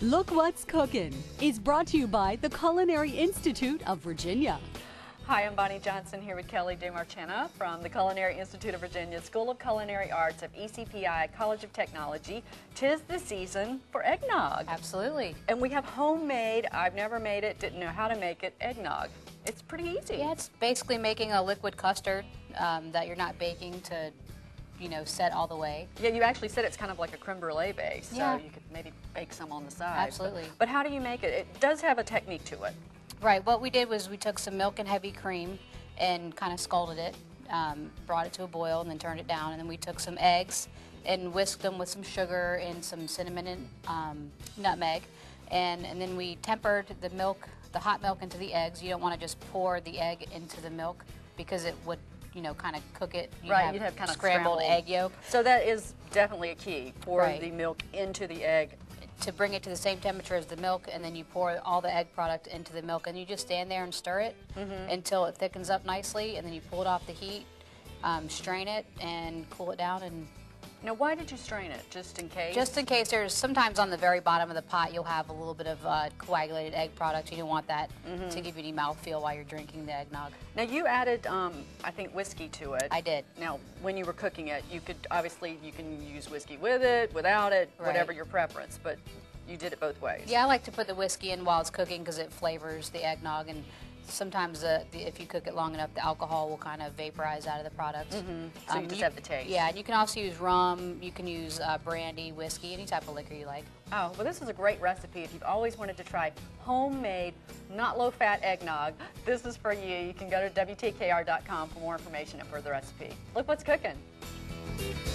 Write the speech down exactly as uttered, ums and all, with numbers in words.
Look What's Cookin' is brought to you by the Culinary Institute of Virginia. Hi, I'm Bonnie Johnson here with Kelly DeMarchena from the Culinary Institute of Virginia School of Culinary Arts of E C P I College of Technology. 'Tis the season for eggnog. Absolutely. And we have homemade, I've never made it, didn't know how to make it, eggnog. It's pretty easy. Yeah, it's basically making a liquid custard um, that you're not baking to, you know, set all the way. Yeah, you actually said it's kind of like a creme brulee base, so Yeah. you could maybe bake some on the side. Absolutely. But, but how do you make it? It does have a technique to it. Right, what we did was we took some milk and heavy cream and kind of scalded it, um, brought it to a boil and then turned it down, and then we took some eggs and whisked them with some sugar and some cinnamon and um, nutmeg, and, and then we tempered the milk, the hot milk into the eggs. You don't want to just pour the egg into the milk because it would, you know, kind of cook it. You'd right, have you'd have kind of scrambled, scrambled egg yolk. So that is definitely a key, pour Right. the milk into the egg. To bring it to the same temperature as the milk, and then you pour all the egg product into the milk, and you just stand there and stir it Mm-hmm. until it thickens up nicely, and then you pull it off the heat, um, strain it, and cool it down. And Now, why did you strain it? Just in case? just in case, there's sometimes on the very bottom of the pot you'll have a little bit of uh, coagulated egg product. You don't want that Mm-hmm. to give you any mouthfeel while you're drinking the eggnog. Now, you added, um, I think, whiskey to it. I did. Now, when you were cooking it, you could, obviously, you can use whiskey with it, without it, Right. whatever your preference, but you did it both ways. Yeah, I like to put the whiskey in while it's cooking because it flavors the eggnog, and sometimes uh, the, if you cook it long enough, the alcohol will kind of vaporize out of the product. Mm-hmm. So you just have the taste. Yeah, and you can also use rum, you can use uh, brandy, whiskey, any type of liquor you like. Oh, well, this is a great recipe if you've always wanted to try homemade, not low-fat eggnog. This is for you. You can go to W T K R dot com for more information and further recipe. Look what's cooking.